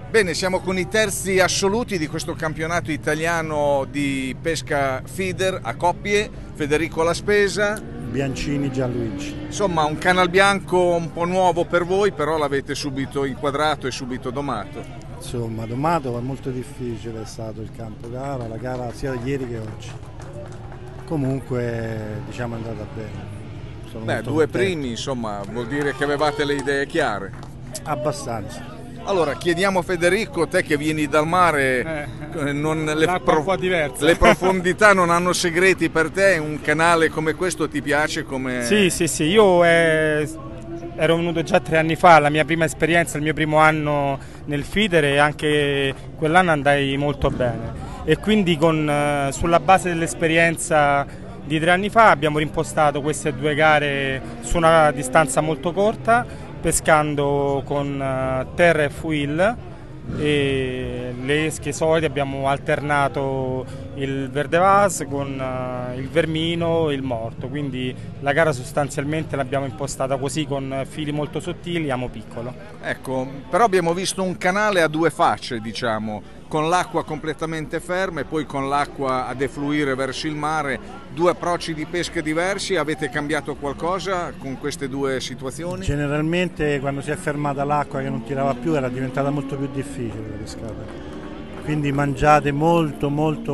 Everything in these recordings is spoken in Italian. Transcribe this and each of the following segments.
Bene, siamo con i terzi assoluti di questo campionato italiano di pesca feeder a coppie, Federico La Spesa, Biancini, Gianluigi. Insomma, un canal bianco un po' nuovo per voi, però l'avete subito inquadrato e subito domato. Insomma, domato è molto difficile, è stato il campo gara, la gara sia ieri che oggi. Comunque, diciamo, è andata bene. Beh, due primi, insomma, vuol dire che avevate le idee chiare. Abbastanza. Allora, chiediamo a Federico, te che vieni dal mare, l'acqua un po' diversa. Le profondità non hanno segreti per te, un canale come questo ti piace? Come... Sì, io ero venuto già 3 anni fa, la mia prima esperienza, il mio primo anno nel feeder, e anche quell'anno andai molto bene. E quindi sulla base dell'esperienza di 3 anni fa abbiamo rimpostato queste 2 gare su una distanza molto corta, pescando con terra e fuil, e le esche solide. Abbiamo alternato il verde vas con il vermino e il morto, quindi la gara sostanzialmente l'abbiamo impostata così, con fili molto sottili, amo piccolo. Ecco, però abbiamo visto un canale a 2 facce, diciamo, con l'acqua completamente ferma e poi con l'acqua a defluire verso il mare, 2 approcci di pesca diversi. Avete cambiato qualcosa con queste 2 situazioni? Generalmente quando si è fermata l'acqua che non tirava più era diventata molto più difficile da pescare. Quindi mangiate molto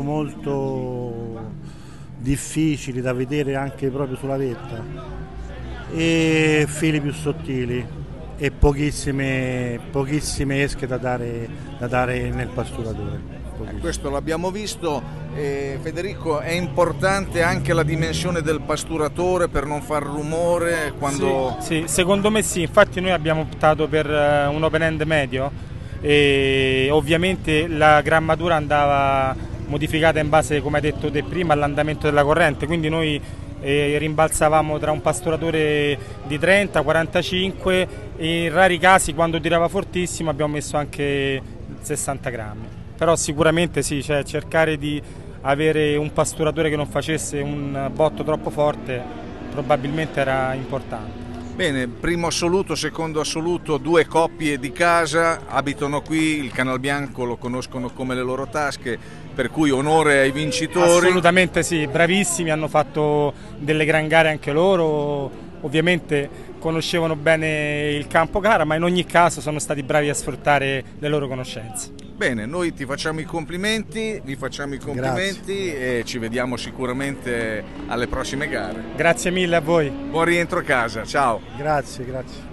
difficili da vedere anche proprio sulla vetta, e fili più sottili e pochissime esche da dare nel pasturatore. Questo l'abbiamo visto. Federico, è importante anche la dimensione del pasturatore per non far rumore quando... Sì, secondo me sì, infatti noi abbiamo optato per un open end medio, e ovviamente la grammatura andava modificata in base, come hai detto te prima, all'andamento della corrente, quindi noi rimbalzavamo tra un pasturatore di 30-45 e in rari casi, quando tirava fortissimo, abbiamo messo anche 60 grammi. Però sicuramente sì, cioè cercare di avere un pasturatore che non facesse un botto troppo forte probabilmente era importante. Bene, primo assoluto, secondo assoluto, 2 coppie di casa, abitano qui, il Canal Bianco lo conoscono come le loro tasche, per cui onore ai vincitori. Assolutamente sì, bravissimi, hanno fatto delle gran gare anche loro, ovviamente conoscevano bene il campo gara, ma in ogni caso sono stati bravi a sfruttare le loro conoscenze. Bene, noi ti facciamo i complimenti, vi facciamo i complimenti. Grazie. E ci vediamo sicuramente alle prossime gare. Grazie mille a voi. Buon rientro a casa, ciao. Grazie.